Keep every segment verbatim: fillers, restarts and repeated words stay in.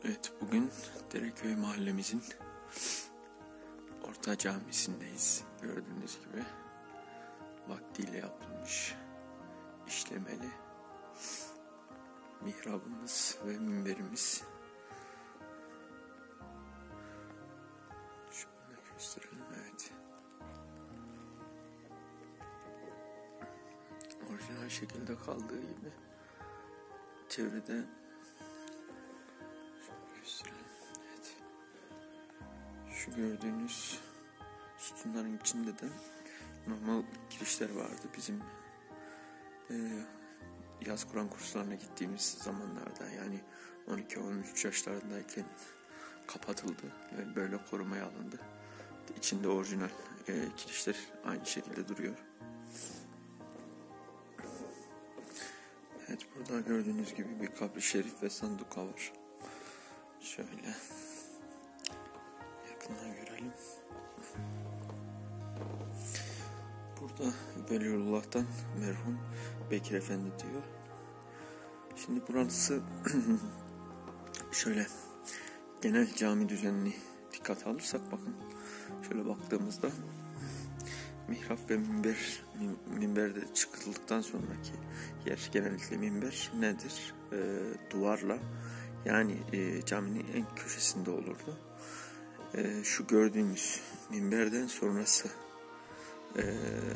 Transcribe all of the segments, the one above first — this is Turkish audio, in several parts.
Evet, bugün Dereköy mahallemizin orta camisindeyiz. Gördüğünüz gibi vaktiyle yapılmış işlemeli mihrabımız ve minberimiz. Şöyle gösterelim, evet. Orijinal şekilde kaldığı gibi çevrede evet. Şu gördüğünüz sütunların içinde de normal girişler vardı. Bizim e, yaz Kur'an kurslarına gittiğimiz zamanlarda, yani on iki on üç yaşlarındayken kapatıldı ve böyle korumaya alındı. İçinde orijinal e, kirişler aynı şekilde duruyor. Evet, burada gördüğünüz gibi bir kabri şerif ve sanduka var. Şöyle yakından görelim. Burada Veliullah'tan merhum Bekir Efendi diyor. Şimdi burası şöyle genel cami düzenini dikkate alırsak, bakın şöyle baktığımızda mihrap ve minber, minberde çıkıldıktan sonraki yer, genellikle minber nedir? E, duvarla, yani e, caminin en köşesinde olurdu. E, şu gördüğümüz minberden sonrası e,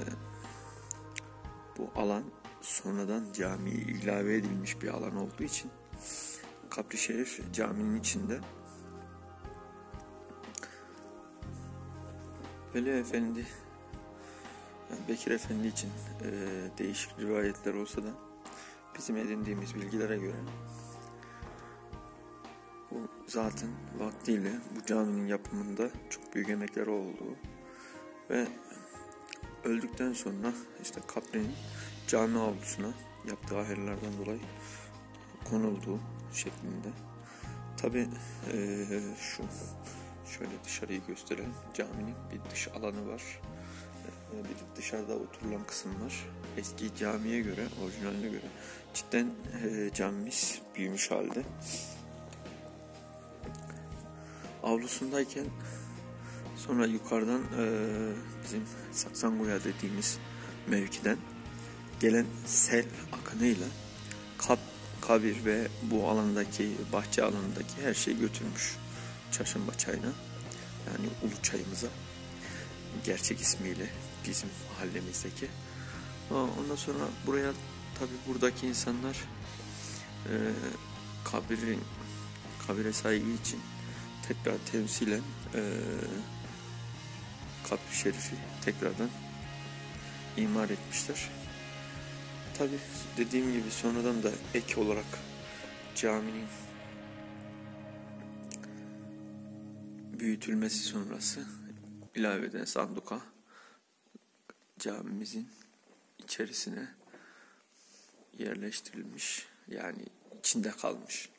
bu alan sonradan camiye ilave edilmiş bir alan olduğu için kabri şerif caminin içinde. Veli Efendi, yani Bekir Efendi için e, değişik rivayetler olsa da bizim edindiğimiz bilgilere göre bu zaten vaktiyle bu caminin yapımında çok büyük emekleri olduğu ve öldükten sonra işte kabrinin cami avlusuna yaptığı hayırlardan dolayı konulduğu şeklinde. Tabi e, şu şöyle dışarıyı gösterelim. Caminin bir dış alanı var. E, bir de dışarıda oturulan kısım var. Eski camiye göre, orijinaline göre cidden e, camimiz büyümüş halde. Avlusundayken sonra yukarıdan e, bizim Saksangoya dediğimiz mevkiden gelen sel akınıyla kab, kabir ve bu alandaki, bahçe alanındaki her şeyi götürmüş Çarşamba Çayı'na, yani Ulu Çayımıza, gerçek ismiyle bizim mahallemizdeki. Ondan sonra buraya tabi buradaki insanlar e, kabirin kabire saygı için tekrar temsilen e, kabri şerifi tekrardan imar etmişler. Tabi dediğim gibi sonradan da ek olarak caminin büyütülmesi sonrası ilaveden sanduka camimizin içerisine yerleştirilmiş, yani içinde kalmış.